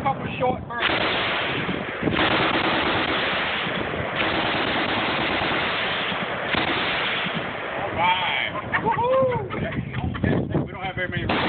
couple short bursts. All right. Woohoo! We don't have very many.